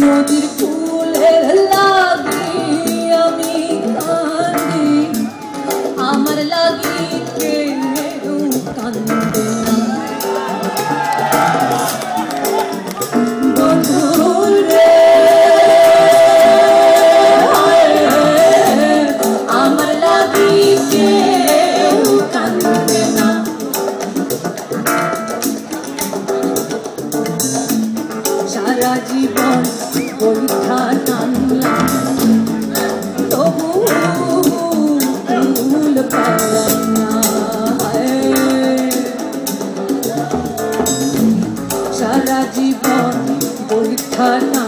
নদীর ফুলের লাগি আমি কান্দি, আমার লাগি কেউ কান্দে না। বন্ধুরে আমার লাগি কেউ কান্দে না। সারা জীবন পরীক্ষা টানলাম, তবু ভুল পাইলাম না। সারা জীবন পরীক্ষা